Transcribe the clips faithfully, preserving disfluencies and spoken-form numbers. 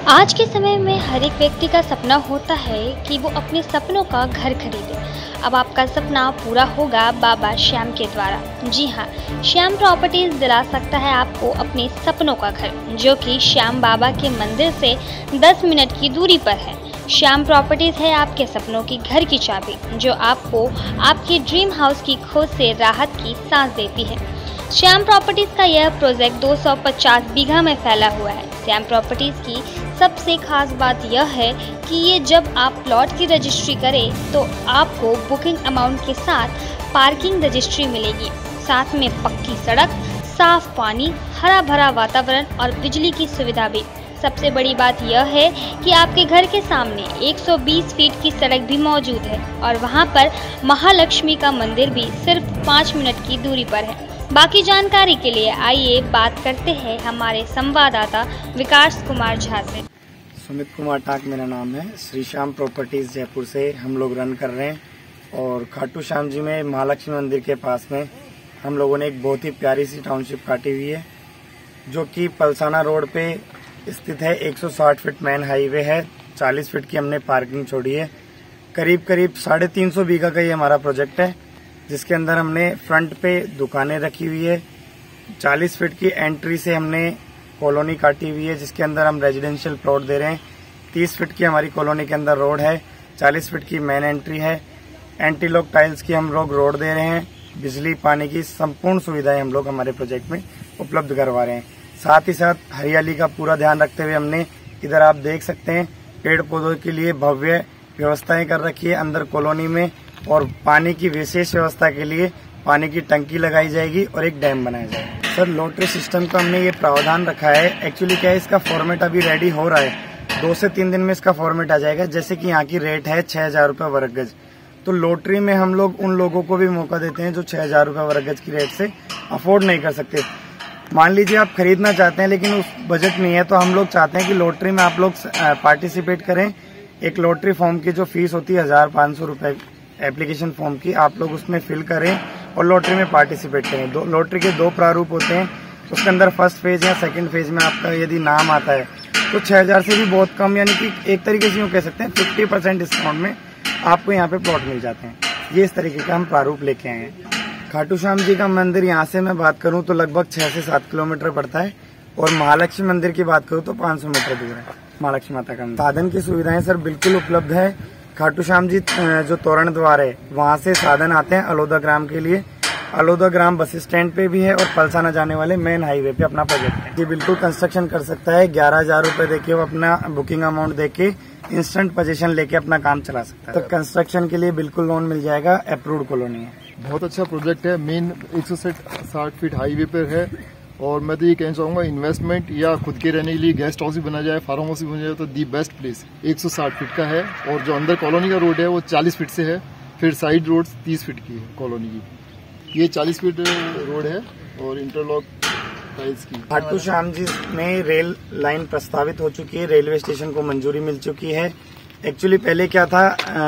आज के समय में हर एक व्यक्ति का सपना होता है कि वो अपने सपनों का घर खरीदे। अब आपका सपना पूरा होगा बाबा श्याम के द्वारा। जी हाँ, श्याम प्रॉपर्टीज दिला सकता है आपको अपने सपनों का घर, जो कि श्याम बाबा के मंदिर से दस मिनट की दूरी पर है। श्याम प्रॉपर्टीज है आपके सपनों की घर की चाबी, जो आपको आपके ड्रीम हाउस की खोज से राहत की सांस देती है। श्याम प्रॉपर्टीज का यह प्रोजेक्ट दो सौ पचास बीघा में फैला हुआ है। श्याम प्रॉपर्टीज की सबसे खास बात यह है कि ये जब आप प्लॉट की रजिस्ट्री करें तो आपको बुकिंग अमाउंट के साथ पार्किंग रजिस्ट्री मिलेगी, साथ में पक्की सड़क, साफ पानी, हरा भरा वातावरण और बिजली की सुविधा भी। सबसे बड़ी बात यह है कि आपके घर के सामने एक सौ बीस फीट की सड़क भी मौजूद है और वहां पर महालक्ष्मी का मंदिर भी सिर्फ पाँच मिनट की दूरी पर है। बाकी जानकारी के लिए आइए बात करते हैं हमारे संवाददाता विकास कुमार झा से। सुमित कुमार टाक मेरा नाम है। श्री श्याम प्रॉपर्टीज जयपुर से हम लोग रन कर रहे हैं और खाटू श्याम जी में महालक्ष्मी मंदिर के पास में हम लोगों ने एक बहुत ही प्यारी सी टाउनशिप काटी हुई है, जो कि पलसाना रोड पे स्थित है। एक सौ साठ फीट मेन हाईवे है, चालीस फीट की हमने पार्किंग छोड़ी है। करीब करीब साढ़े तीन सौ बीघा का ये हमारा प्रोजेक्ट है, जिसके अंदर हमने फ्रंट पे दुकानें रखी हुई है। चालीस फीट की एंट्री से हमने कॉलोनी काटी हुई है, जिसके अंदर हम रेजिडेंशियल प्लॉट दे रहे हैं। तीस फीट की हमारी कॉलोनी के अंदर रोड है, चालीस फीट की मेन एंट्री है। एंटी लॉक टाइल्स की हम लोग रोड दे रहे हैं। बिजली पानी की संपूर्ण सुविधाएं हम लोग हमारे प्रोजेक्ट में उपलब्ध करवा रहे हैं। साथ ही साथ हरियाली का पूरा ध्यान रखते हुए हमने इधर आप देख सकते हैं पेड़ पौधों के लिए भव्य व्यवस्थाएं कर रखी है अंदर कॉलोनी में, और पानी की विशेष व्यवस्था के लिए पानी की टंकी लगाई जाएगी और एक डैम बनाया जाएगा। सर, लॉटरी सिस्टम का हमने ये प्रावधान रखा है। एक्चुअली क्या है, इसका फॉर्मेट अभी रेडी हो रहा है, दो से तीन दिन में इसका फॉर्मेट आ जाएगा। जैसे कि यहाँ की रेट है छह हजार रूपये वर्ग गज, तो लॉटरी में हम लोग उन लोगों को भी मौका देते हैं जो छह हजार रूपये वर्ग गज की रेट से अफोर्ड नहीं कर सकते। मान लीजिए आप खरीदना चाहते हैं लेकिन उस बजट नहीं है, तो हम लोग चाहते हैं कि लॉटरी में आप लोग पार्टिसिपेट करें। एक लॉटरी फॉर्म की जो फीस होती है हजार पाँच सौ रुपये एप्लीकेशन फॉर्म की, आप लोग उसमें फिल करें और लॉटरी में पार्टिसिपेट करें। दो लॉटरी के दो प्रारूप होते हैं, उसके अंदर फर्स्ट फेज या सेकंड फेज में आपका यदि नाम आता है तो छह हजार से भी बहुत कम, यानी कि एक तरीके से यूँ कह सकते हैं फिफ्टी परसेंट डिस्काउंट में आपको यहाँ पे प्लॉट मिल जाते हैं। ये इस तरीके का हम प्रारूप लेके आए हैं। खाटू श्याम जी का मंदिर यहाँ से मैं बात करूँ तो लगभग छह से सात किलोमीटर पड़ता है, और महालक्ष्मी मंदिर की बात करूँ तो पाँच सौ मीटर दूर है महालक्ष्मी माता का। साधन की सुविधाएं सर बिल्कुल उपलब्ध है। खाटू श्याम जी जो तोरण द्वार है वहाँ से साधन आते हैं अलोदा ग्राम के लिए। अलोदा ग्राम बस स्टैंड पे भी है और पलसाना जाने वाले मेन हाईवे पे अपना प्रोजेक्ट है। ये बिल्कुल कंस्ट्रक्शन कर सकता है। ग्यारह हजार रूपये देके वो अपना बुकिंग अमाउंट देके इंस्टेंट पोजीशन लेके अपना काम चला सकता है। तो कंस्ट्रक्शन के लिए बिल्कुल लोन मिल जाएगा, अप्रूव्ड कॉलोनी है। बहुत अच्छा प्रोजेक्ट है। मेन एक सौ साठ फीट हाईवे पर है, और मैं तो ये कहना चाहूँगा इन्वेस्टमेंट या खुद के रहने के लिए गेस्ट हाउस भी बना जाए, फार्म हाउस भी बना जाए, तो दी बेस्ट प्लेस। एक सौ साठ फीट का है, और जो अंदर कॉलोनी का रोड है वो चालीस फीट से है, फिर साइड रोड तीस फीट की है कॉलोनी की। ये चालीस फीट रोड है और इंटरलॉक टाइल्स की। खाटू श्याम जी में रेल लाइन प्रस्तावित हो चुकी है, रेलवे स्टेशन को मंजूरी मिल चुकी है। एक्चुअली पहले क्या था,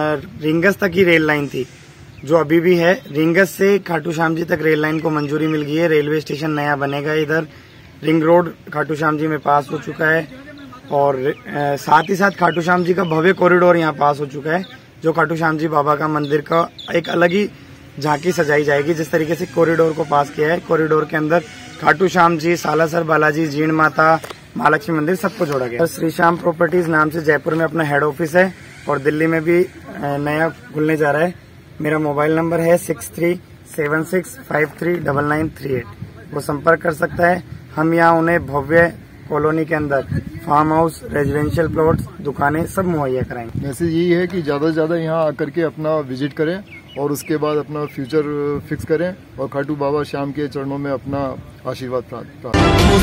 रिंगस तक ही रेल लाइन थी, जो अभी भी है। रिंगस से खाटू श्याम जी तक रेल लाइन को मंजूरी मिल गई है। रेलवे स्टेशन नया बनेगा इधर। रिंग रोड खाटू श्याम जी में पास हो चुका है, और आ, साथ ही साथ खाटू श्याम जी का भव्य कॉरिडोर यहाँ पास हो चुका है, जो खाटू श्याम जी बाबा का मंदिर का एक अलग ही झांकी सजाई जाएगी। जिस तरीके से कॉरिडोर को पास किया है, कॉरिडोर के अंदर खाटू श्याम जी, सालासर बालाजी, जीण माता, महालक्ष्मी मंदिर सबको जोड़ा गया। श्री श्याम प्रॉपर्टीज नाम से जयपुर में अपना हेड ऑफिस है, और दिल्ली में भी नया खुलने जा रहा है। मेरा मोबाइल नंबर है six three seven six five three double nine three eight, वो संपर्क कर सकता है। हम यहाँ उन्हें भव्य कॉलोनी के अंदर फार्म हाउस, रेजिडेंशियल प्लॉट्स, दुकानें सब मुहैया कराएंगे। मैसेज यही है कि ज्यादा से ज्यादा यहाँ आकर के अपना विजिट करें और उसके बाद अपना फ्यूचर फिक्स करें, और खाटू बाबा श्याम के चरणों में अपना आशीर्वाद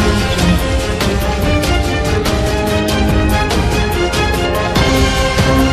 प्राप्त।